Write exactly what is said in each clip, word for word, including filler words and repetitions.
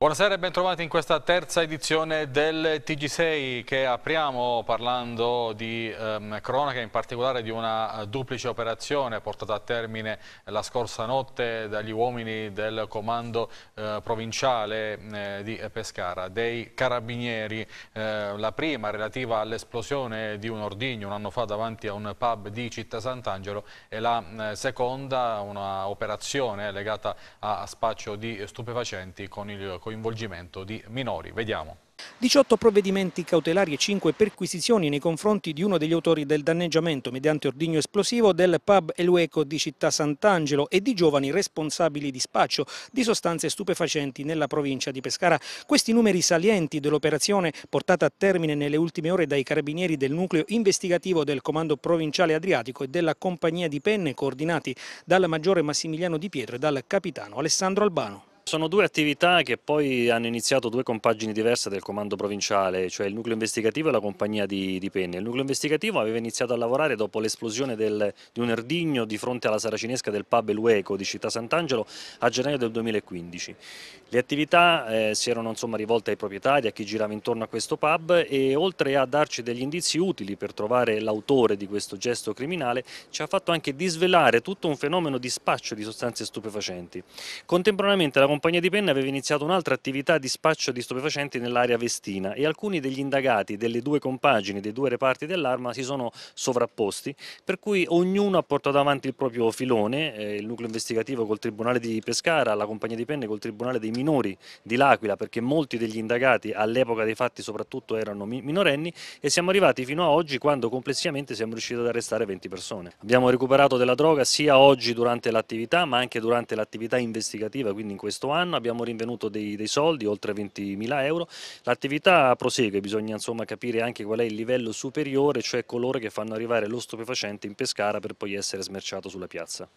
Buonasera e bentrovati in questa terza edizione del T G sei che apriamo parlando di ehm, cronaca, in particolare di una duplice operazione portata a termine la scorsa notte dagli uomini del comando eh, provinciale eh, di Pescara, dei carabinieri. Eh, la prima relativa all'esplosione di un ordigno un anno fa davanti a un pub di Città Sant'Angelo e la eh, seconda una operazione legata a, a spaccio di stupefacenti con il coinvolgimento di minori. Vediamo. diciotto provvedimenti cautelari e cinque perquisizioni nei confronti di uno degli autori del danneggiamento mediante ordigno esplosivo del pub El Hueco di Città Sant'Angelo e di giovani responsabili di spaccio di sostanze stupefacenti nella provincia di Pescara. Questi numeri salienti dell'operazione portata a termine nelle ultime ore dai carabinieri del nucleo investigativo del Comando Provinciale Adriatico e della Compagnia di Penne, coordinati dal maggiore Massimiliano Di Pietro e dal capitano Alessandro Albano. Sono due attività che poi hanno iniziato due compagini diverse del comando provinciale, cioè il nucleo investigativo e la compagnia di, di Penne. Il nucleo investigativo aveva iniziato a lavorare dopo l'esplosione di un ordigno di fronte alla saracinesca del pub El Hueco di Città Sant'Angelo a gennaio del duemilaquindici. Le attività eh, si erano insomma rivolte ai proprietari, a chi girava intorno a questo pub, e oltre a darci degli indizi utili per trovare l'autore di questo gesto criminale, ci ha fatto anche disvelare tutto un fenomeno di spaccio di sostanze stupefacenti. Contemporaneamente la compagnia di Penne aveva iniziato un'altra attività di spaccio di stupefacenti nell'area vestina e alcuni degli indagati delle due compagini, dei due reparti dell'arma si sono sovrapposti, per cui ognuno ha portato avanti il proprio filone, eh, il nucleo investigativo col Tribunale di Pescara, la compagnia di Penne col Tribunale dei minori di L'Aquila, perché molti degli indagati all'epoca dei fatti soprattutto erano minorenni, e siamo arrivati fino a oggi quando complessivamente siamo riusciti ad arrestare venti persone. Abbiamo recuperato della droga sia oggi durante l'attività ma anche durante l'attività investigativa, quindi in questo anno abbiamo rinvenuto dei, dei soldi, oltre ventimila euro. L'attività prosegue, bisogna insomma capire anche qual è il livello superiore, cioè coloro che fanno arrivare lo stupefacente in Pescara per poi essere smerciato sulla piazza.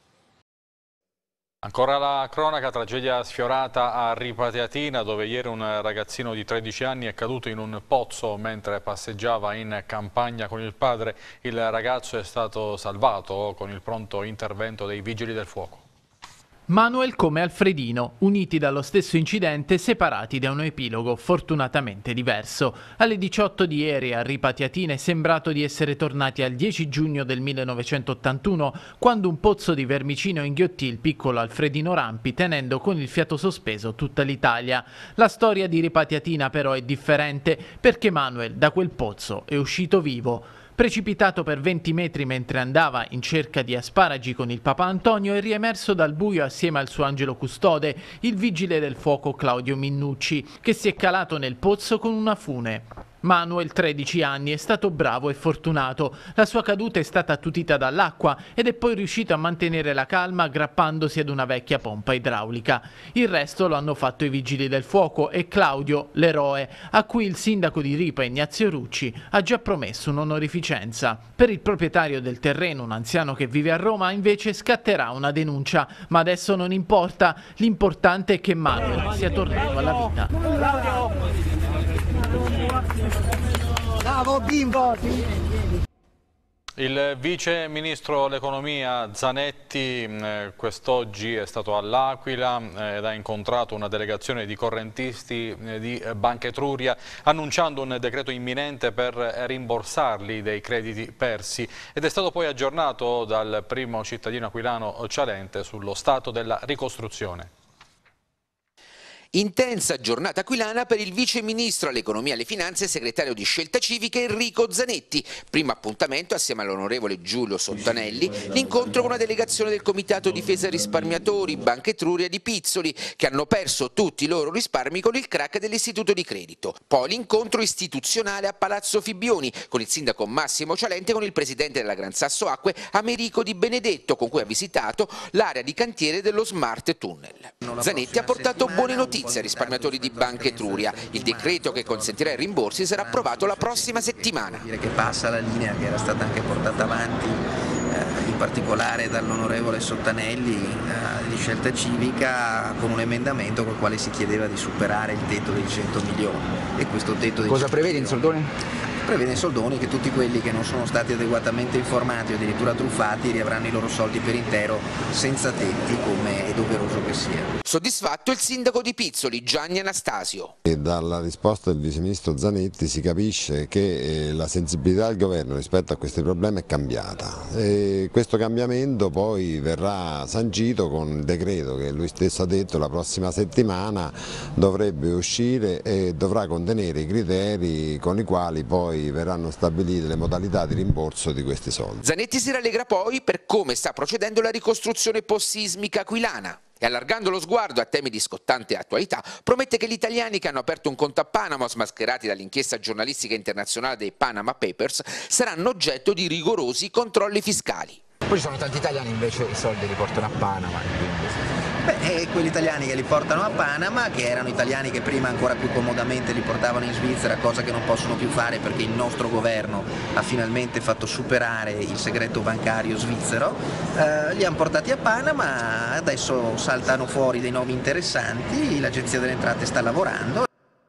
Ancora la cronaca, tragedia sfiorata a Ripatiatina, dove ieri un ragazzino di tredici anni è caduto in un pozzo mentre passeggiava in campagna con il padre. Il ragazzo è stato salvato con il pronto intervento dei vigili del fuoco. Manuel come Alfredino, uniti dallo stesso incidente, separati da un epilogo fortunatamente diverso. Alle diciotto di ieri a Ripatiatina è sembrato di essere tornati al dieci giugno del millenovecentottantuno, quando un pozzo di vermicino inghiottì il piccolo Alfredino Rampi, tenendo con il fiato sospeso tutta l'Italia. La storia di Ripatiatina però è differente, perché Manuel da quel pozzo è uscito vivo. Precipitato per venti metri mentre andava in cerca di asparagi con il papà Antonio, è riemerso dal buio assieme al suo angelo custode, il vigile del fuoco Claudio Minnucci, che si è calato nel pozzo con una fune. Manuel, tredici anni, è stato bravo e fortunato. La sua caduta è stata attutita dall'acqua ed è poi riuscito a mantenere la calma aggrappandosi ad una vecchia pompa idraulica. Il resto lo hanno fatto i vigili del fuoco e Claudio, l'eroe, a cui il sindaco di Ripa, Ignazio Rucci, ha già promesso un'onorificenza. Per il proprietario del terreno, un anziano che vive a Roma, invece scatterà una denuncia. Ma adesso non importa, l'importante è che Manuel sia tornato alla vita. Bravo bimbo! Il vice ministro dell'economia Zanetti eh, quest'oggi è stato all'Aquila eh, ed ha incontrato una delegazione di correntisti eh, di Banca Etruria, annunciando un decreto imminente per rimborsarli dei crediti persi, ed è stato poi aggiornato dal primo cittadino aquilano Cialente sullo stato della ricostruzione. Intensa giornata aquilana per il vice ministro all'economia e alle finanze e segretario di Scelta Civica Enrico Zanetti. Primo appuntamento assieme all'onorevole Giulio Sottanelli, l'incontro con una delegazione del Comitato Difesa Risparmiatori Banca Etruria di Pizzoli, che hanno perso tutti i loro risparmi con il crack dell'istituto di credito. Poi l'incontro istituzionale a Palazzo Fibbioni con il sindaco Massimo Cialente e con il presidente della Gran Sasso Acque Americo Di Benedetto, con cui ha visitato l'area di cantiere dello Smart Tunnel. Zanetti ha portato buone notizie ai risparmiatori di Banca Etruria. Il decreto che consentirà i rimborsi sarà approvato la prossima settimana. Dire che passa la linea che era stata anche portata avanti eh, in particolare dall'onorevole Sottanelli eh, di Scelta Civica, con un emendamento con il quale si chiedeva di superare il tetto dei cento milioni. E questo tetto dei Cosa prevede in soldoni? prevede in soldoni che tutti quelli che non sono stati adeguatamente informati o addirittura truffati riavranno i loro soldi per intero senza tetti, come è doveroso che sia. Soddisfatto il sindaco di Pizzoli, Gianni Anastasio. E dalla risposta del viceministro Zanetti si capisce che la sensibilità del governo rispetto a questi problemi è cambiata e questo cambiamento poi verrà sancito con il decreto che lui stesso ha detto la prossima settimana dovrebbe uscire e dovrà contenere i criteri con i quali poi verranno stabilite le modalità di rimborso di questi soldi. Zanetti si rallegra poi per come sta procedendo la ricostruzione post-sismica aquilana e, allargando lo sguardo a temi di scottante attualità, promette che gli italiani che hanno aperto un conto a Panama, smascherati dall'inchiesta giornalistica internazionale dei Panama Papers, saranno oggetto di rigorosi controlli fiscali. Poi ci sono tanti italiani invece i soldi li portano a Panama. Beh, e quelli italiani che li portano a Panama, che erano italiani che prima ancora più comodamente li portavano in Svizzera, cosa che non possono più fare perché il nostro governo ha finalmente fatto superare il segreto bancario svizzero, eh, li hanno portati a Panama, adesso saltano fuori dei nomi interessanti, l'Agenzia delle Entrate sta lavorando.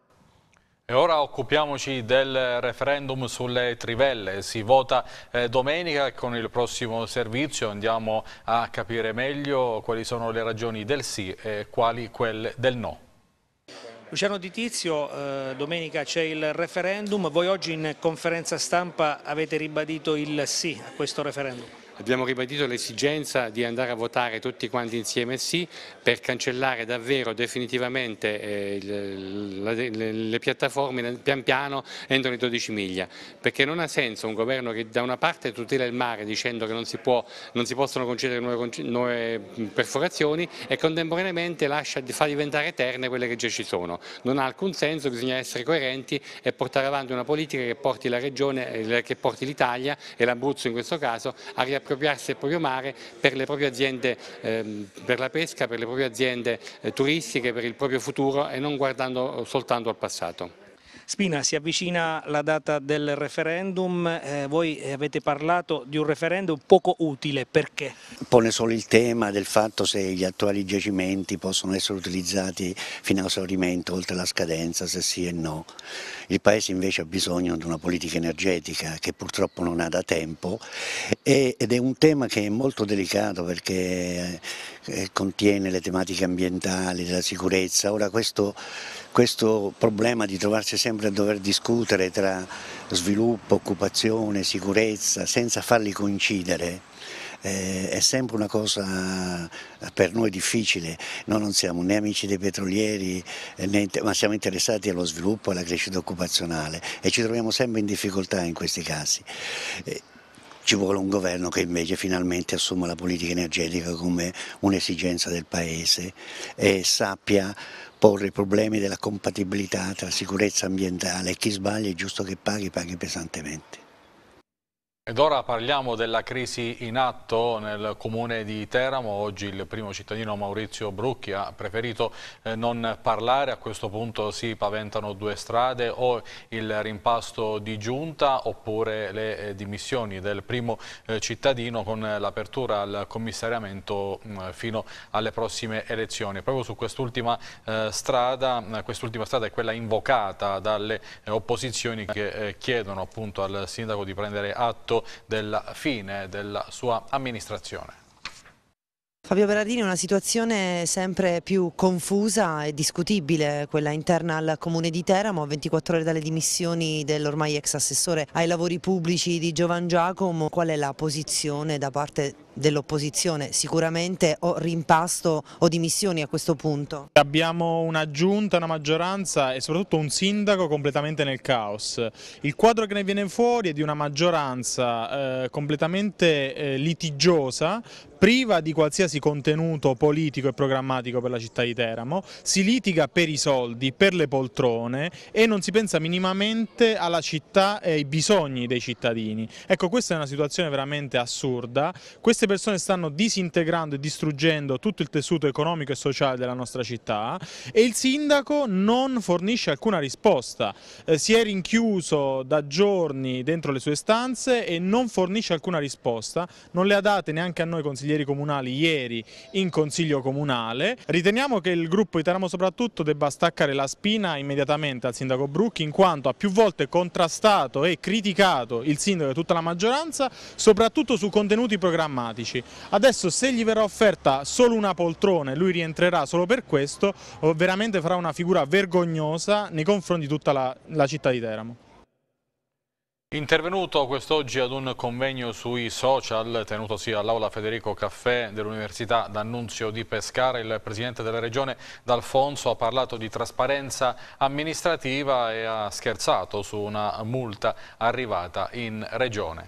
E ora occupiamoci del referendum sulle trivelle. Si vota eh, domenica e con il prossimo servizio andiamo a capire meglio quali sono le ragioni del sì e quali quelle del no. Luciano Di Tizio, eh, domenica c'è il referendum, voi oggi in conferenza stampa avete ribadito il sì a questo referendum. Abbiamo ribadito l'esigenza di andare a votare tutti quanti insieme sì per cancellare davvero definitivamente eh, le, le, le piattaforme pian piano entro le dodici miglia, perché non ha senso un governo che da una parte tutela il mare dicendo che non si, può, non si possono concedere nuove, nuove perforazioni e contemporaneamente lascia fa diventare eterne quelle che già ci sono. Non ha alcun senso, bisogna essere coerenti e portare avanti una politica che porti la regione, che porti l'Italia e l'Abruzzo in questo caso a riappropriarsi del proprio mare per le proprie aziende, ehm, per la pesca, per le proprie aziende eh, turistiche, per il proprio futuro e non guardando soltanto al passato. Spina, si avvicina la data del referendum, eh, voi avete parlato di un referendum poco utile, perché? Pone solo il tema del fatto se gli attuali giacimenti possono essere utilizzati fino a esaurimento oltre la scadenza, se sì e no. Il Paese invece ha bisogno di una politica energetica che purtroppo non ha da tempo ed è un tema che è molto delicato perché contiene le tematiche ambientali, della sicurezza. Ora questo, questo problema di trovarsi sempre a dover discutere tra sviluppo, occupazione, sicurezza senza farli coincidere Eh, è sempre una cosa per noi difficile. Noi non siamo né amici dei petrolieri, eh, né, ma siamo interessati allo sviluppo e alla crescita occupazionale e ci troviamo sempre in difficoltà in questi casi. Eh, ci vuole un governo che invece finalmente assuma la politica energetica come un'esigenza del Paese e sappia porre i problemi della compatibilità tra sicurezza ambientale e chi sbaglia è giusto che paghi, paghi pesantemente. Ed ora parliamo della crisi in atto nel comune di Teramo. Oggi il primo cittadino Maurizio Brucchi ha preferito eh, non parlare. A questo punto si paventano due strade: o il rimpasto di giunta oppure le eh, dimissioni del primo eh, cittadino con l'apertura al commissariamento mh, fino alle prossime elezioni. Proprio su quest'ultima eh, strada, quest'ultima strada è quella invocata dalle eh, opposizioni che eh, chiedono appunto al sindaco di prendere atto della fine della sua amministrazione. Fabio Berardini, una situazione sempre più confusa e discutibile, quella interna al comune di Teramo, a ventiquattro ore dalle dimissioni dell'ormai ex assessore ai lavori pubblici di Giovan Giacomo. Qual è la posizione da parte dell'opposizione? Sicuramente o rimpasto o dimissioni a questo punto. Abbiamo una giunta, una maggioranza e soprattutto un sindaco completamente nel caos. Il quadro che ne viene fuori è di una maggioranza eh, completamente eh, litigiosa, priva di qualsiasi contenuto politico e programmatico per la città di Teramo. Si litiga per i soldi, per le poltrone e non si pensa minimamente alla città e ai bisogni dei cittadini. Ecco, questa è una situazione veramente assurda. Questa queste persone stanno disintegrando e distruggendo tutto il tessuto economico e sociale della nostra città e il sindaco non fornisce alcuna risposta, eh, si è rinchiuso da giorni dentro le sue stanze e non fornisce alcuna risposta, non le ha date neanche a noi consiglieri comunali ieri in consiglio comunale. Riteniamo che il gruppo di Teramo soprattutto debba staccare la spina immediatamente al sindaco Brucchi, in quanto ha più volte contrastato e criticato il sindaco e tutta la maggioranza, soprattutto su contenuti programmatici. Adesso se gli verrà offerta solo una poltrona e lui rientrerà solo per questo, veramente farà una figura vergognosa nei confronti di tutta la, la città di Teramo. Intervenuto quest'oggi ad un convegno sui social tenutosi all'Aula Federico Caffè dell'Università D'Annunzio di Pescara, il Presidente della Regione D'Alfonso ha parlato di trasparenza amministrativa e ha scherzato su una multa arrivata in Regione.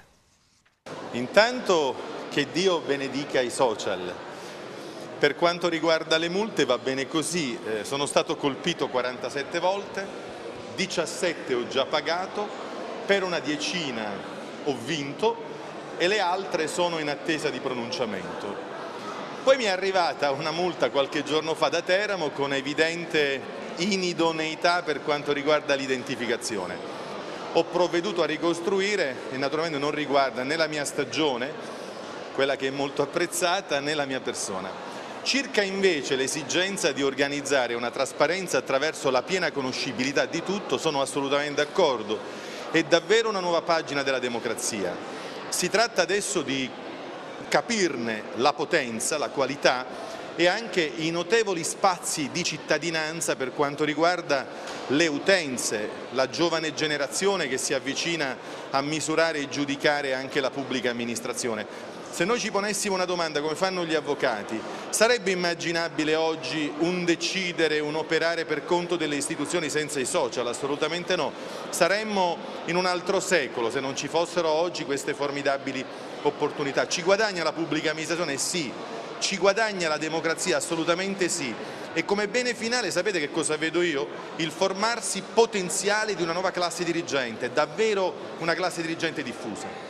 Intanto che Dio benedica i social. Per quanto riguarda le multe va bene così, eh, sono stato colpito quarantasette volte, diciassette ho già pagato, per una decina ho vinto e le altre sono in attesa di pronunciamento. Poi mi è arrivata una multa qualche giorno fa da Teramo con evidente inidoneità per quanto riguarda l'identificazione. Ho provveduto a ricostruire e naturalmente non riguarda né la mia stagione, quella che è molto apprezzata, né la mia persona. Circa invece l'esigenza di organizzare una trasparenza attraverso la piena conoscibilità di tutto, sono assolutamente d'accordo. È davvero una nuova pagina della democrazia. Si tratta adesso di capirne la potenza, la qualità e anche i notevoli spazi di cittadinanza per quanto riguarda le utenze, la giovane generazione che si avvicina a misurare e giudicare anche la pubblica amministrazione. Se noi ci ponessimo una domanda come fanno gli avvocati, sarebbe immaginabile oggi un decidere, un operare per conto delle istituzioni senza i social? Assolutamente no. Saremmo in un altro secolo se non ci fossero oggi queste formidabili opportunità. Ci guadagna la pubblica amministrazione? Sì. Ci guadagna la democrazia? Assolutamente sì. E come bene finale sapete che cosa vedo io? Il formarsi potenziale di una nuova classe dirigente, davvero una classe dirigente diffusa.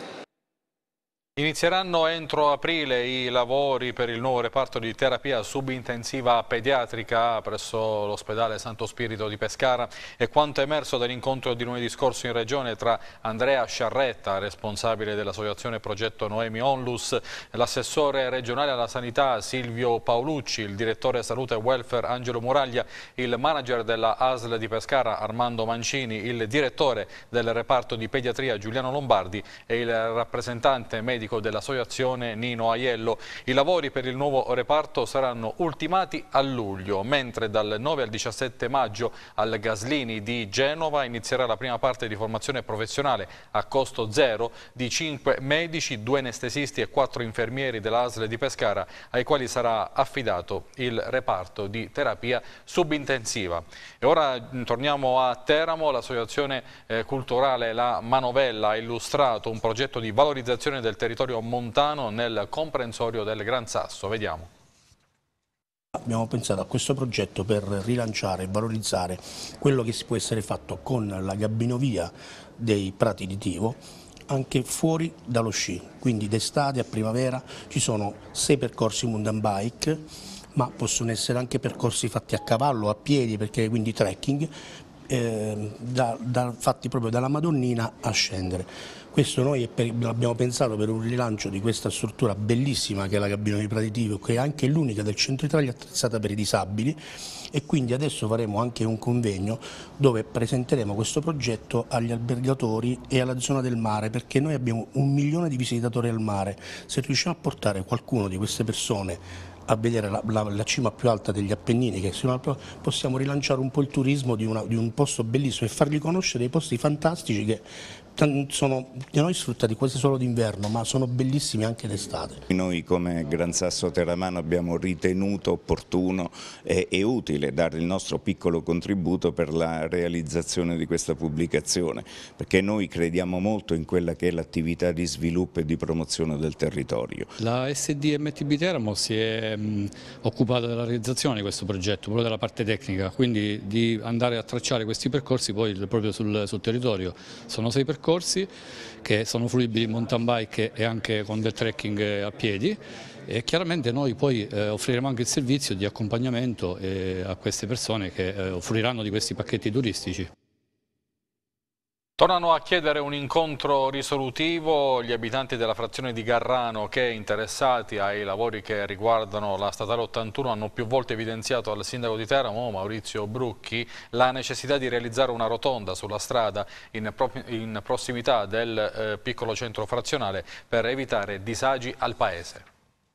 Inizieranno entro aprile i lavori per il nuovo reparto di terapia subintensiva pediatrica presso l'ospedale Santo Spirito di Pescara. È quanto emerso dall'incontro di lunedì scorso in Regione tra Andrea Sciarretta, responsabile dell'associazione Progetto Noemi Onlus, l'assessore regionale alla sanità Silvio Paolucci, il direttore salute e welfare Angelo Muraglia, il manager della A S L di Pescara Armando Mancini, il direttore del reparto di pediatria Giuliano Lombardi e il rappresentante medico dell'associazione Nino Aiello. I lavori per il nuovo reparto saranno ultimati a luglio, mentre dal nove al diciassette maggio al Gaslini di Genova inizierà la prima parte di formazione professionale a costo zero di cinque medici, due anestesisti e quattro infermieri della A S L di Pescara, ai quali sarà affidato il reparto di terapia subintensiva. E ora torniamo a Teramo. L'associazione eh, culturale La Manovella ha illustrato un progetto di valorizzazione del territorio montano nel comprensorio del Gran Sasso. Vediamo. Abbiamo pensato a questo progetto per rilanciare e valorizzare quello che si può essere fatto con la gabbinovia dei Prati di Tivo anche fuori dallo sci, quindi d'estate a primavera ci sono sei percorsi mountain bike, ma possono essere anche percorsi fatti a cavallo, a piedi, perché quindi trekking, eh, da, da, fatti proprio dalla Madonnina a scendere. Questo noi l'abbiamo pensato per un rilancio di questa struttura bellissima che è la Gabbiano di Prati Tivo, che è anche l'unica del centro Italia attrezzata per i disabili, e quindi adesso faremo anche un convegno dove presenteremo questo progetto agli albergatori e alla zona del mare, perché noi abbiamo un milione di visitatori al mare. Se riusciamo a portare qualcuno di queste persone a vedere la, la, la cima più alta degli Appennini, che possiamo rilanciare un po' il turismo di, una, di un posto bellissimo e fargli conoscere dei posti fantastici che sono da noi sfruttati quasi solo d'inverno, ma sono bellissimi anche d'estate. Noi come Gran Sasso Terramano abbiamo ritenuto opportuno e, e utile dare il nostro piccolo contributo per la realizzazione di questa pubblicazione, perché noi crediamo molto in quella che è l'attività di sviluppo e di promozione del territorio. La S D M T B Teramo si è mh, occupata della realizzazione di questo progetto, proprio della parte tecnica, quindi di andare a tracciare questi percorsi poi proprio sul, sul territorio. Sono sei percorsi percorsi che sono fruibili in mountain bike e anche con del trekking a piedi. E chiaramente noi poi eh, offriremo anche il servizio di accompagnamento eh, a queste persone che eh, offriranno di questi pacchetti turistici. Tornano a chiedere un incontro risolutivo gli abitanti della frazione di Garrano che, interessati ai lavori che riguardano la statale ottantuno, hanno più volte evidenziato al sindaco di Teramo, Maurizio Brucchi, la necessità di realizzare una rotonda sulla strada in, in prossimità del eh, piccolo centro frazionale per evitare disagi al paese.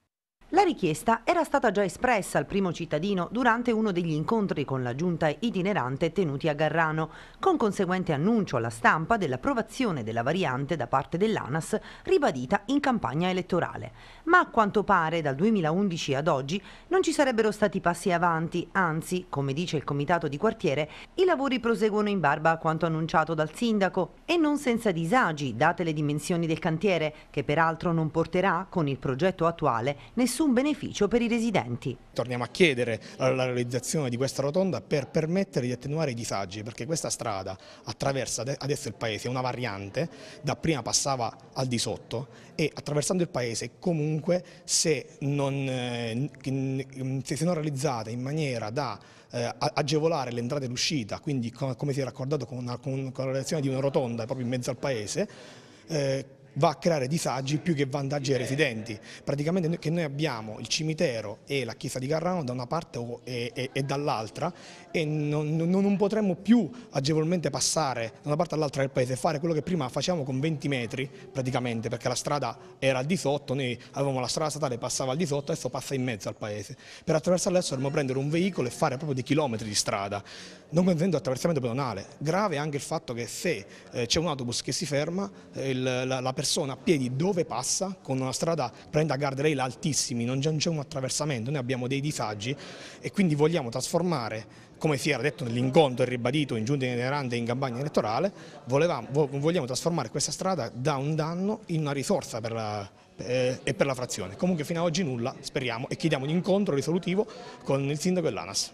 La richiesta era stata già espressa al primo cittadino durante uno degli incontri con la giunta itinerante tenuti a Garrano, con conseguente annuncio alla stampa dell'approvazione della variante da parte dell'ANAS ribadita in campagna elettorale. Ma a quanto pare dal duemilaundici ad oggi non ci sarebbero stati passi avanti, anzi, come dice il comitato di quartiere, i lavori proseguono in barba a quanto annunciato dal sindaco e non senza disagi, date le dimensioni del cantiere, che peraltro non porterà, con il progetto attuale, nessun un beneficio per i residenti. Torniamo a chiedere la realizzazione di questa rotonda per permettere di attenuare i disagi, perché questa strada attraversa adesso il paese, è una variante, dapprima passava al di sotto e attraversando il paese comunque se non, eh, se non realizzata in maniera da eh, agevolare l'entrata e l'uscita, quindi come si era accordato con, una, con, con la realizzazione di una rotonda proprio in mezzo al paese, eh, va a creare disagi più che vantaggi ai residenti. Praticamente che noi abbiamo il cimitero e la chiesa di Garrano da una parte e, e, e dall'altra e non, non, non potremmo più agevolmente passare da una parte all'altra del paese e fare quello che prima facevamo con venti metri praticamente, perché la strada era al di sotto, noi avevamo la strada statale passava al di sotto, adesso passa in mezzo al paese. Per attraversarla adesso dovremmo prendere un veicolo e fare proprio dei chilometri di strada, non consentendo attraversamento pedonale. Grave anche il fatto che se eh, c'è un autobus che si ferma, eh, il, la, la persona a piedi dove passa, con una strada prende a guardrail altissimi, non c'è un attraversamento, noi abbiamo dei disagi e quindi vogliamo trasformare, come si era detto nell'incontro e ribadito in giunta itinerante e in campagna elettorale, volevamo, vogliamo trasformare questa strada da un danno in una risorsa per la, eh, e per la frazione. Comunque fino ad oggi nulla, speriamo, e chiediamo un incontro risolutivo con il sindaco e l'ANAS.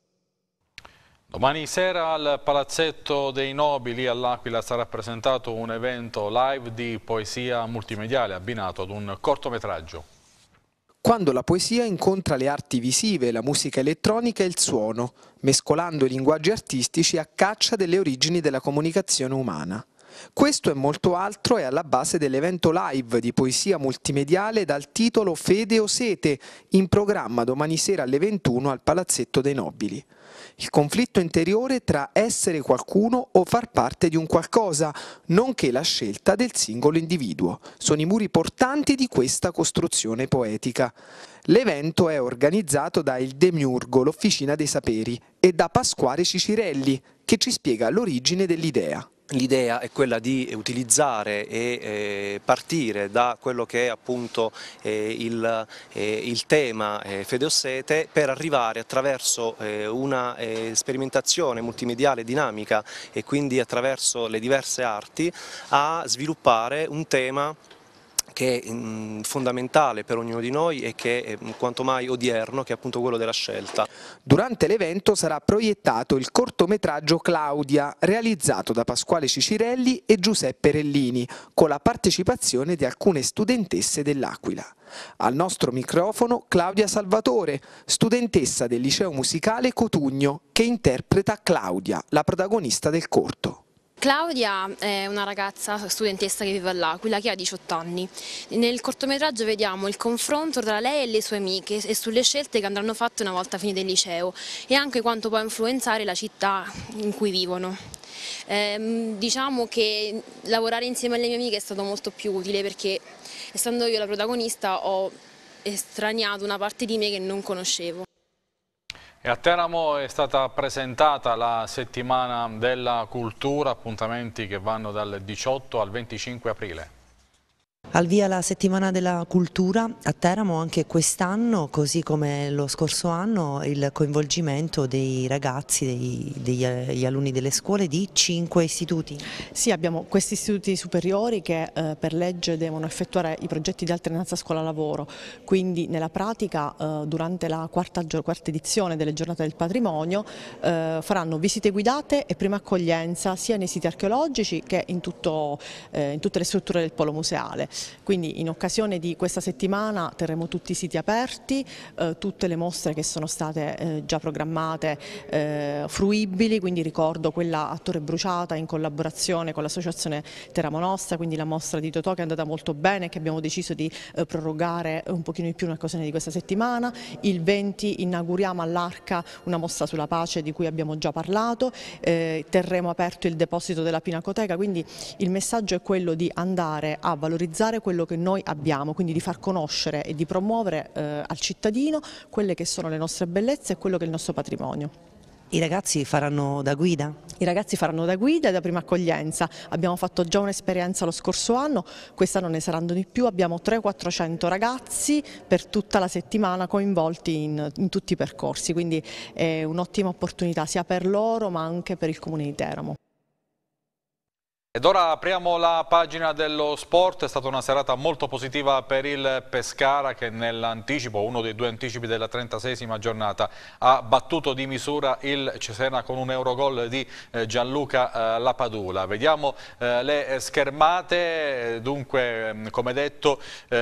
Domani sera al Palazzetto dei Nobili all'Aquila sarà presentato un evento live di poesia multimediale abbinato ad un cortometraggio. Quando la poesia incontra le arti visive, la musica elettronica e il suono, mescolando i linguaggi artistici a caccia delle origini della comunicazione umana. Questo e molto altro è alla base dell'evento live di poesia multimediale dal titolo Fede o Sete, in programma domani sera alle ventuno al Palazzetto dei Nobili. Il conflitto interiore tra essere qualcuno o far parte di un qualcosa, nonché la scelta del singolo individuo, sono i muri portanti di questa costruzione poetica. L'evento è organizzato da Il Demiurgo, l'Officina dei Saperi, e da Pasquale Cicirelli, che ci spiega l'origine dell'idea. L'idea è quella di utilizzare e eh, partire da quello che è appunto eh, il, eh, il tema eh, Fede o Sete per arrivare attraverso eh, una eh, sperimentazione multimediale dinamica e quindi attraverso le diverse arti a sviluppare un tema che è mh, fondamentale per ognuno di noi e che è mh, quanto mai odierno, che è appunto quello della scelta. Durante l'evento sarà proiettato il cortometraggio Claudia, realizzato da Pasquale Cicirelli e Giuseppe Rellini, con la partecipazione di alcune studentesse dell'Aquila. Al nostro microfono Claudia Salvatore, studentessa del liceo musicale Cotugno, che interpreta Claudia, la protagonista del corto. Claudia è una ragazza studentessa che vive all'Aquila, che ha diciotto anni. Nel cortometraggio vediamo il confronto tra lei e le sue amiche e sulle scelte che andranno fatte una volta finito il liceo e anche quanto può influenzare la città in cui vivono. Eh, diciamo che lavorare insieme alle mie amiche è stato molto più utile perché, essendo io la protagonista, ho estraniato una parte di me che non conoscevo. E a Teramo è stata presentata la settimana della cultura, appuntamenti che vanno dal diciotto al venticinque aprile. Al via la settimana della cultura a Teramo anche quest'anno, così come lo scorso anno, il coinvolgimento dei ragazzi, dei, degli alunni delle scuole di cinque istituti. Sì, abbiamo questi istituti superiori che eh, per legge devono effettuare i progetti di alternanza scuola-lavoro, quindi nella pratica eh, durante la quarta, quarta edizione delle giornate del patrimonio eh, faranno visite guidate e prima accoglienza sia nei siti archeologici che in, tutto, eh, in tutte le strutture del polo museale. Quindi in occasione di questa settimana terremo tutti i siti aperti, eh, tutte le mostre che sono state eh, già programmate eh, fruibili, quindi ricordo quella a Torre Bruciata in collaborazione con l'associazione Teramo Nostra, quindi la mostra di Totò che è andata molto bene e che abbiamo deciso di eh, prorogare un pochino di più in occasione di questa settimana. Il venti inauguriamo all'Arca una mostra sulla pace di cui abbiamo già parlato, eh, terremo aperto il deposito della Pinacoteca, quindi il messaggio è quello di andare a valorizzare quello che noi abbiamo, quindi di far conoscere e di promuovere eh, al cittadino quelle che sono le nostre bellezze e quello che è il nostro patrimonio. I ragazzi faranno da guida? I ragazzi faranno da guida e da prima accoglienza. Abbiamo fatto già un'esperienza lo scorso anno, quest'anno ne saranno di più, abbiamo trecento quattrocento ragazzi per tutta la settimana coinvolti in, in tutti i percorsi, quindi è un'ottima opportunità sia per loro ma anche per il Comune di Teramo. Ed ora apriamo la pagina dello sport. È stata una serata molto positiva per il Pescara che nell'anticipo, uno dei due anticipi della trentaseiesima giornata, ha battuto di misura il Cesena con un eurogol di Gianluca Lapadula. Vediamo le schermate. Dunque, come detto,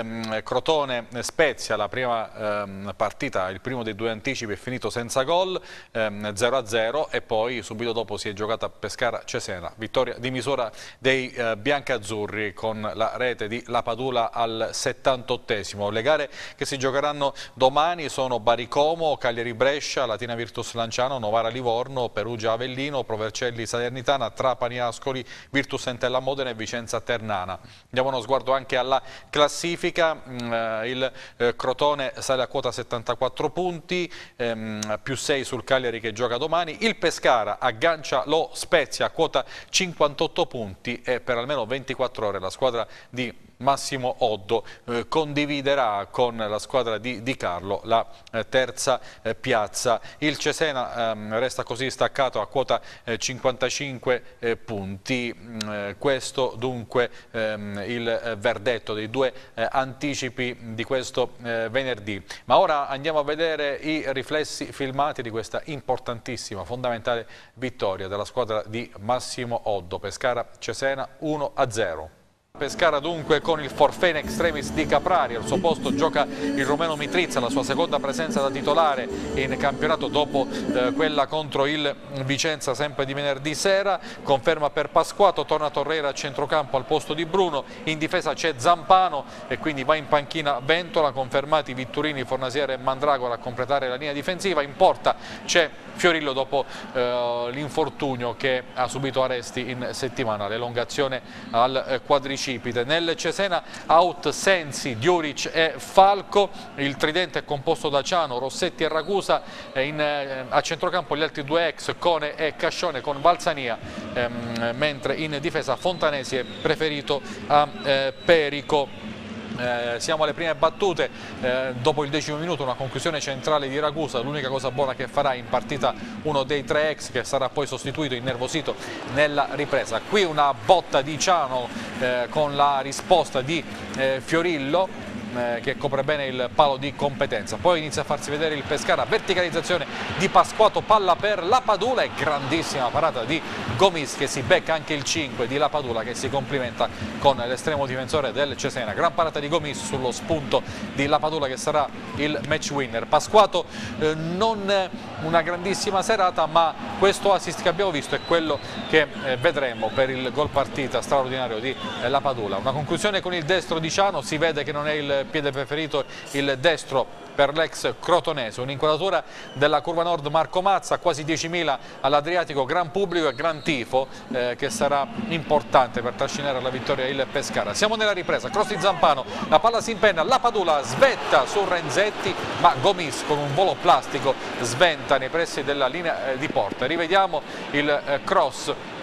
Crotone Spezia, la prima partita, il primo dei due anticipi è finito senza gol, zero a zero, e poi subito dopo si è giocata Pescara Cesena, vittoria di misura dei eh, biancazzurri con la rete di Lapadula al settantottesimo. Le gare che si giocheranno domani sono Bari Como, Cagliari Brescia, Latina Virtus Lanciano, Novara Livorno, Perugia Avellino, Provercelli Salernitana, Trapani Ascoli, Virtus Entella Modena e Vicenza Ternana. Diamo uno sguardo anche alla classifica. Mm, il eh, Crotone sale a quota settantaquattro punti, ehm, più sei sul Cagliari che gioca domani. Il Pescara aggancia lo Spezia a quota cinquantotto punti e per almeno ventiquattro ore la squadra di Massimo Oddo eh, condividerà con la squadra di Di Carlo la eh, terza eh, piazza. Il Cesena ehm, resta così staccato a quota eh, cinquantacinque eh, punti. Eh, questo dunque ehm, il eh, verdetto dei due eh, anticipi di questo eh, venerdì. Ma ora andiamo a vedere i riflessi filmati di questa importantissima, fondamentale vittoria della squadra di Massimo Oddo. Pescara Cesena uno a zero. Pescara dunque con il forfait in extremis di Caprari, al suo posto gioca il romeno Mitrizza, la sua seconda presenza da titolare in campionato dopo eh, quella contro il Vicenza sempre di venerdì sera. Conferma per Pasquato, torna Torreira a centrocampo al posto di Bruno, in difesa c'è Zampano e quindi va in panchina Ventola, confermati Vitturini, Fornasiere e Mandragora a completare la linea difensiva. In porta c'è Fiorillo dopo eh, l'infortunio che ha subito Aresti in settimana, l'elongazione al eh, quadricipite. Nel Cesena out Sensi, Diuric e Falco, il tridente è composto da Ciano, Rossetti e Ragusa, in, eh, a centrocampo gli altri due ex Cone e Cascione con Balsania, ehm, mentre in difesa Fontanesi è preferito a eh, Perico. Eh, siamo alle prime battute, eh, dopo il decimo minuto una conclusione centrale di Ragusa, l'unica cosa buona che farà in partita uno dei tre ex che sarà poi sostituito innervosito nella ripresa. Qui una botta di Ciano eh, con la risposta di eh, Fiorillo che copre bene il palo di competenza. Poi inizia a farsi vedere il Pescara, verticalizzazione di Pasquato, palla per Lapadula e grandissima parata di Gomis che si becca anche il cinque di Lapadula che si complimenta con l'estremo difensore del Cesena. Gran parata di Gomis sullo spunto di Lapadula che sarà il match winner. Pasquato eh, non una grandissima serata, ma questo assist che abbiamo visto è quello che eh, vedremo per il gol partita straordinario di eh, Lapadula. Una conclusione con il destro di Ciano, si vede che non è il piede preferito il destro per l'ex crotonese. Un'inquadratura della curva nord Marco Mazza, quasi diecimila all'Adriatico, gran pubblico e gran tifo eh, che sarà importante per trascinare alla vittoria il Pescara. Siamo nella ripresa, cross di Zampano, la palla si impenna, Lapadula svetta su Renzetti, ma Gomis con un volo plastico sventa nei pressi della linea eh, di porta. Rivediamo il eh, cross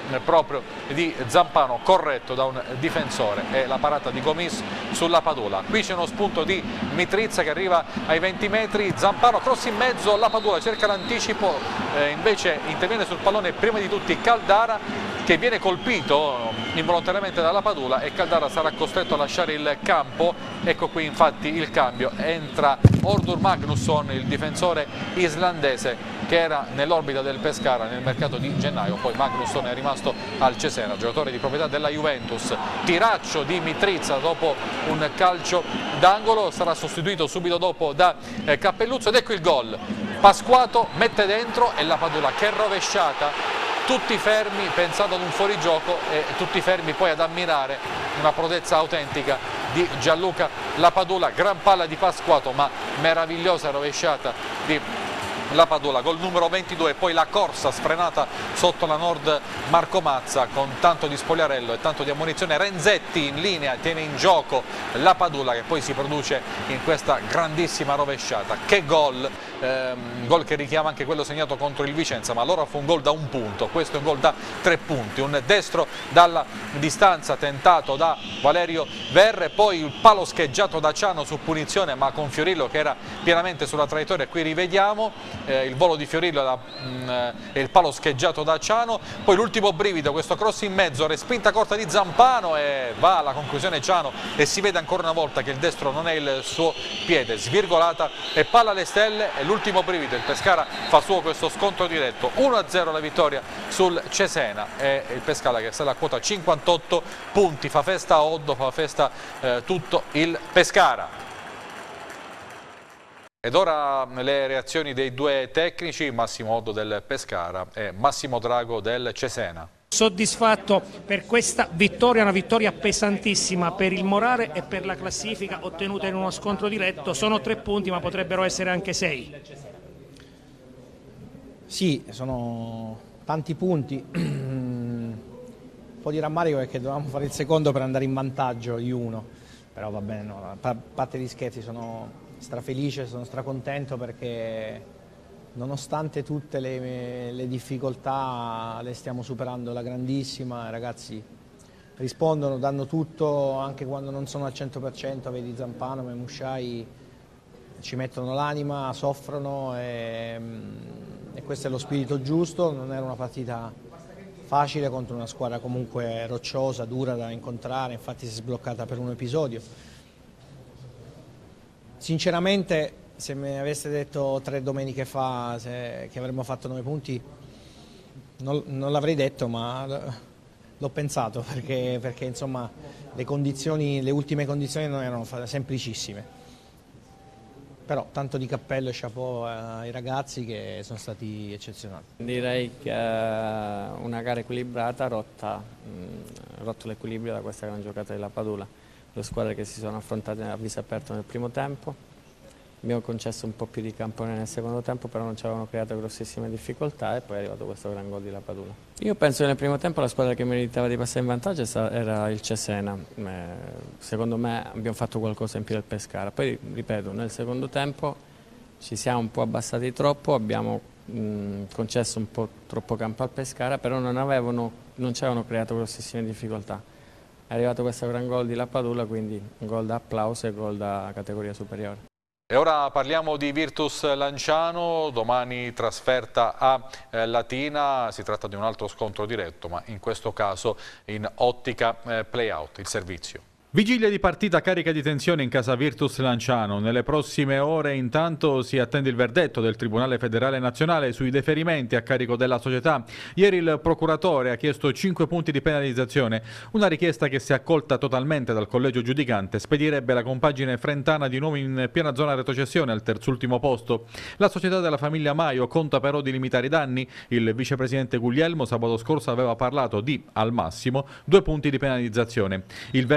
proprio di Zampano, corretto da un difensore, e la parata di Gomis sulla Padula. Qui c'è uno spunto di Mitrizza che arriva ai venti metri, Zampano cross in mezzo, la Padula cerca l'anticipo, eh, invece interviene sul pallone prima di tutti Caldara, che viene colpito involontariamente dalla Padula, e Caldara sarà costretto a lasciare il campo. Ecco qui infatti il cambio, entra Ordur Magnusson, il difensore islandese che era nell'orbita del Pescara nel mercato di gennaio. Poi Magnusson è rimasto al Cesena, giocatore di proprietà della Juventus. Tiraccio di Mitrizza dopo un calcio d'angolo, sarà sostituito subito dopo da eh, Cappelluzzo, ed ecco il gol. Pasquato mette dentro e la Padula che è rovesciata, tutti fermi pensando ad un fuorigioco e tutti fermi poi ad ammirare una prodezza autentica di Gianluca Lapadula. Gran palla di Pasquato, ma meravigliosa rovesciata di Lapadula, gol numero ventidue. E poi la corsa sfrenata sotto la Nord Marco Mazza con tanto di spogliarello e tanto di ammonizione. Renzetti in linea, tiene in gioco Lapadula, che poi si produce in questa grandissima rovesciata. Che gol! Ehm, gol che richiama anche quello segnato contro il Vicenza, ma allora fu un gol da un punto, questo è un gol da tre punti. Un destro dalla distanza tentato da Valerio Verre, poi il palo scheggiato da Ciano su punizione, ma con Fiorillo che era pienamente sulla traiettoria. Qui rivediamo eh, il volo di Fiorillo la, mh, e il palo scheggiato da Ciano. Poi l'ultimo brivido, questo cross in mezzo, respinta corta di Zampano, e va alla conclusione Ciano, e si vede ancora una volta che il destro non è il suo piede. Svirgolata e palla alle stelle, e l'ultimo brivido, il Pescara fa suo questo scontro diretto. uno a zero la vittoria sul Cesena, e il Pescara che sale a quota cinquantotto punti. Fa festa a Oddo, fa festa eh, tutto il Pescara. Ed ora le reazioni dei due tecnici, Massimo Oddo del Pescara e Massimo Drago del Cesena. Soddisfatto per questa vittoria, una vittoria pesantissima per il morale e per la classifica ottenuta in uno scontro diretto. Sono tre punti, ma potrebbero essere anche sei. Sì, sono tanti punti. Un po' di rammarico perché dovevamo fare il secondo per andare in vantaggio di uno, però va bene, no, a parte gli scherzi, sono strafelice, sono stracontento perché nonostante tutte le, le difficoltà le stiamo superando alla grandissima. I ragazzi rispondono, danno tutto anche quando non sono al cento per cento, vedi Zampano, Memusciai, ci mettono l'anima, soffrono, e, e questo è lo spirito giusto. Non era una partita facile contro una squadra comunque rocciosa, dura da incontrare, infatti si è sbloccata per un episodio. Sinceramente, se mi aveste detto tre domeniche fa se, che avremmo fatto nove punti, non, non l'avrei detto, ma l'ho pensato, perché, perché insomma le condizioni, le ultime condizioni non erano semplicissime. Però tanto di cappello e chapeau ai ragazzi che sono stati eccezionali. Direi che una gara equilibrata ha rotta, rotto l'equilibrio da questa gran giocata della Padula. Le squadre che si sono affrontate a viso aperto nel primo tempo. Abbiamo concesso un po' più di campo nel secondo tempo, però non ci avevano creato grossissime difficoltà, e poi è arrivato questo gran gol di La Padula. Io penso che nel primo tempo la squadra che meritava di passare in vantaggio era il Cesena. Secondo me abbiamo fatto qualcosa in più del Pescara. Poi, ripeto, nel secondo tempo ci siamo un po' abbassati troppo, abbiamo mh, concesso un po' troppo campo al Pescara, però non, avevano, non ci avevano creato grossissime difficoltà. È arrivato questo gran gol di La Padula, quindi un gol da applauso e gol da categoria superiore. E ora parliamo di Virtus Lanciano, domani trasferta a eh, Latina. Si tratta di un altro scontro diretto, ma in questo caso in ottica eh, play-out, il servizio. Vigilia di partita carica di tensione in casa Virtus Lanciano. Nelle prossime ore intanto si attende il verdetto del Tribunale Federale Nazionale sui deferimenti a carico della società. Ieri il procuratore ha chiesto cinque punti di penalizzazione, una richiesta che se accolta totalmente dal collegio giudicante spedirebbe la compagine frentana di nuovo in piena zona retrocessione al terzultimo posto. La società della famiglia Maio conta però di limitare i danni. Il vicepresidente Guglielmo sabato scorso aveva parlato di, al massimo, due punti di penalizzazione. Il verdetto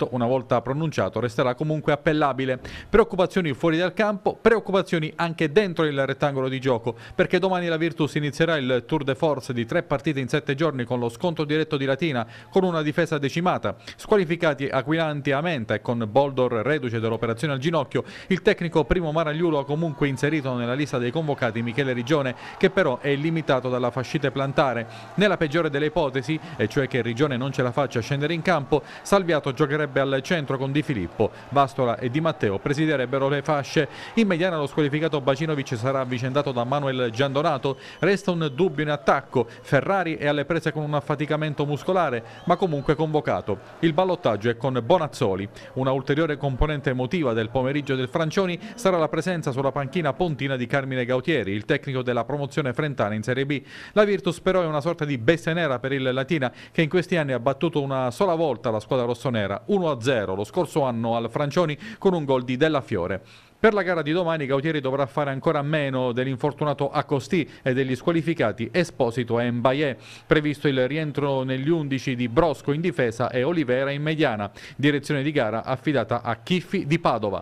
una volta pronunciato, resterà comunque appellabile. Preoccupazioni fuori dal campo, preoccupazioni anche dentro il rettangolo di gioco, perché domani la Virtus inizierà il tour de force di tre partite in sette giorni con lo scontro diretto di Latina, con una difesa decimata, squalificati Aquilani e Amenta e con Boldor reduce dell'operazione al ginocchio. Il tecnico Primo Maragliulo ha comunque inserito nella lista dei convocati Michele Rigione, che però è limitato dalla fascite plantare. Nella peggiore delle ipotesi, e cioè che Rigione non ce la faccia scendere in campo, Salviato giocherebbe al centro con Di Filippo. Vastola e Di Matteo presiderebbero le fasce. In mediana lo squalificato Bacinovic sarà avvicendato da Manuel Giandonato. Resta un dubbio in attacco. Ferrari è alle prese con un affaticamento muscolare, ma comunque convocato. Il ballottaggio è con Bonazzoli. Una ulteriore componente emotiva del pomeriggio del Francioni sarà la presenza sulla panchina pontina di Carmine Gautieri, il tecnico della promozione frentana in Serie B. La Virtus però è una sorta di bestia nera per il Latina, che in questi anni ha battuto una sola volta la squadra rossonera, uno a zero lo scorso anno al Francioni con un gol di Della Fiore. Per la gara di domani Gautieri dovrà fare ancora meno dell'infortunato Accosti e degli squalificati Esposito e Mbaye. Previsto il rientro negli undici di Brosco in difesa e Olivera in mediana. Direzione di gara affidata a Chiffi di Padova.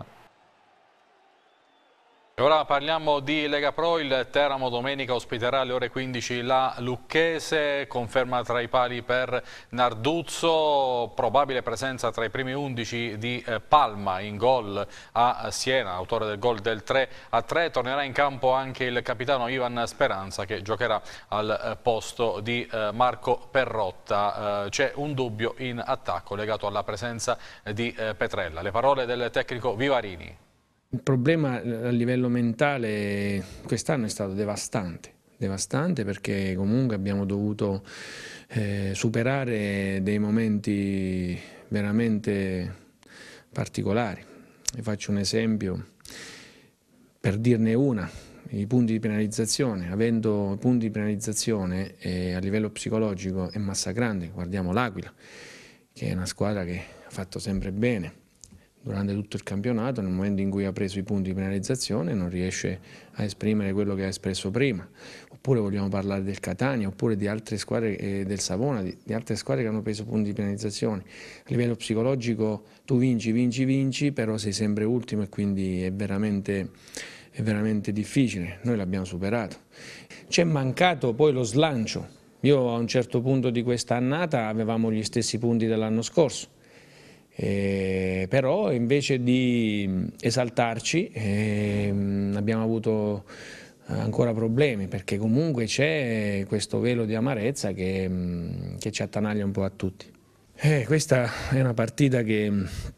Ora parliamo di Lega Pro. Il Teramo domenica ospiterà alle ore quindici la Lucchese, conferma tra i pali per Narduzzo, probabile presenza tra i primi undici di Palma in gol a Siena, autore del gol del tre a tre. Tornerà in campo anche il capitano Ivan Speranza, che giocherà al posto di Marco Perrotta. C'è un dubbio in attacco legato alla presenza di Petrella. Le parole del tecnico Vivarini. Il problema a livello mentale quest'anno è stato devastante, devastante perché comunque abbiamo dovuto eh, superare dei momenti veramente particolari. Vi faccio un esempio, per dirne una, i punti di penalizzazione. Avendo punti di penalizzazione eh, a livello psicologico è massacrante. Guardiamo l'Aquila, che è una squadra che ha fatto sempre bene durante tutto il campionato. Nel momento in cui ha preso i punti di penalizzazione non riesce a esprimere quello che ha espresso prima. Oppure vogliamo parlare del Catania, oppure di altre squadre eh, del Savona, di, di altre squadre che hanno preso punti di penalizzazione. A livello psicologico tu vinci, vinci, vinci, però sei sempre ultimo e quindi è veramente, è veramente difficile. Noi l'abbiamo superato. C'è mancato poi lo slancio. Io a un certo punto di questa annata avevamo gli stessi punti dell'anno scorso. Eh, però invece di esaltarci eh, abbiamo avuto ancora problemi, perché comunque c'è questo velo di amarezza che, che ci attanaglia un po' a tutti. Eh, questa è una partita che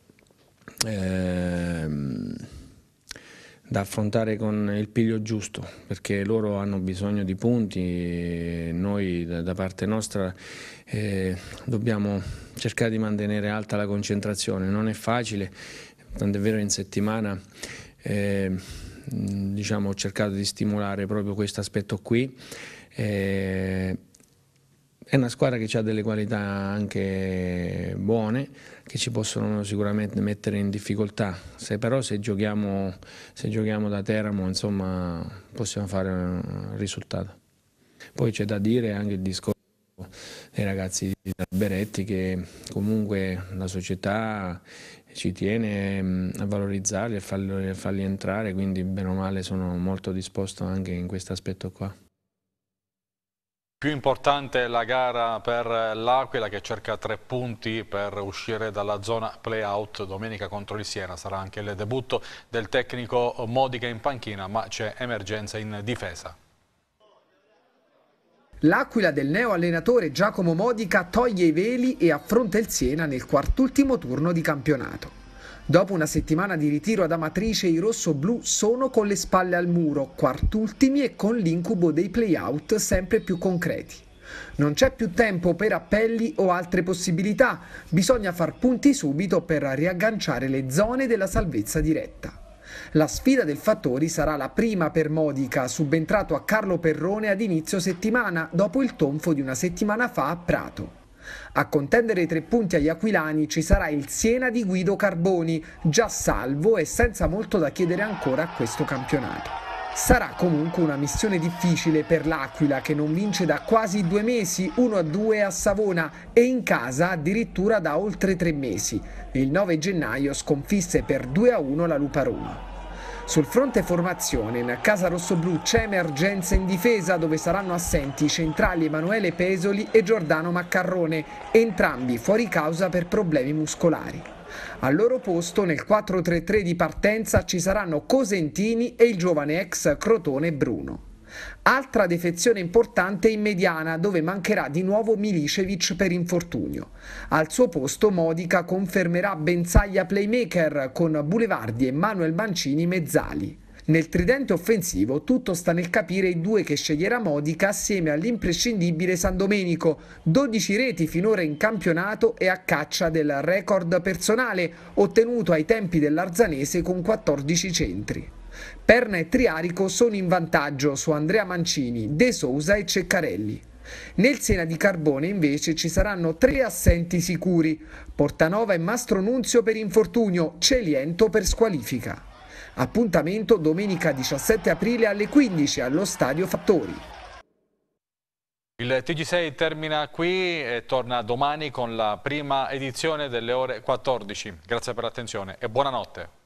eh, da affrontare con il piglio giusto, perché loro hanno bisogno di punti e noi da, da parte nostra eh, dobbiamo cercare di mantenere alta la concentrazione. Non è facile, tant'è vero in settimana eh, diciamo, ho cercato di stimolare proprio questo aspetto qui. Eh, è una squadra che ha delle qualità anche buone, che ci possono sicuramente mettere in difficoltà. Se però se giochiamo, se giochiamo da Teramo, insomma, possiamo fare un risultato. Poi c'è da dire anche il discorso dei ragazzi di Beretti, che comunque la società ci tiene a valorizzarli e farli, a farli entrare, quindi bene o male sono molto disposto anche in questo aspetto qua. Più importante la gara per l'Aquila, che cerca tre punti per uscire dalla zona play-out. Domenica contro il Siena sarà anche il debutto del tecnico Modica in panchina, ma c'è emergenza in difesa. L'Aquila del neo allenatore Giacomo Modica toglie i veli e affronta il Siena nel quartultimo turno di campionato. Dopo una settimana di ritiro ad Amatrice, i rossoblù sono con le spalle al muro, quartultimi e con l'incubo dei play-out sempre più concreti. Non c'è più tempo per appelli o altre possibilità, bisogna far punti subito per riagganciare le zone della salvezza diretta. La sfida del Fattori sarà la prima per Modica, subentrato a Carlo Perrone ad inizio settimana, dopo il tonfo di una settimana fa a Prato. A contendere i tre punti agli aquilani ci sarà il Siena di Guido Carboni, già salvo e senza molto da chiedere ancora a questo campionato. Sarà comunque una missione difficile per l'Aquila, che non vince da quasi due mesi, uno a due a Savona, e in casa addirittura da oltre tre mesi. Il nove gennaio sconfisse per due a uno la Lupa-Roma. Sul fronte formazione, in casa rossoblù c'è emergenza in difesa, dove saranno assenti i centrali Emanuele Pesoli e Giordano Maccarrone, entrambi fuori causa per problemi muscolari. Al loro posto, nel quattro tre tre di partenza, ci saranno Cosentini e il giovane ex Crotone Bruno. Altra defezione importante in mediana, dove mancherà di nuovo Milicevic per infortunio. Al suo posto Modica confermerà Benzaglia playmaker, con Bulevardi e Manuel Mancini mezzali. Nel tridente offensivo tutto sta nel capire i due che sceglierà Modica assieme all'imprescindibile San Domenico, dodici reti finora in campionato e a caccia del record personale ottenuto ai tempi dell'Arzanese con quattordici centri. Perna e Triarico sono in vantaggio su Andrea Mancini, De Sousa e Ceccarelli. Nel Siena di Carbone invece ci saranno tre assenti sicuri: Portanova e Mastronunzio per infortunio, Celiento per squalifica. Appuntamento domenica diciassette aprile alle quindici allo Stadio Fattori. Il T G sei termina qui e torna domani con la prima edizione delle ore quattordici. Grazie per l'attenzione e buonanotte.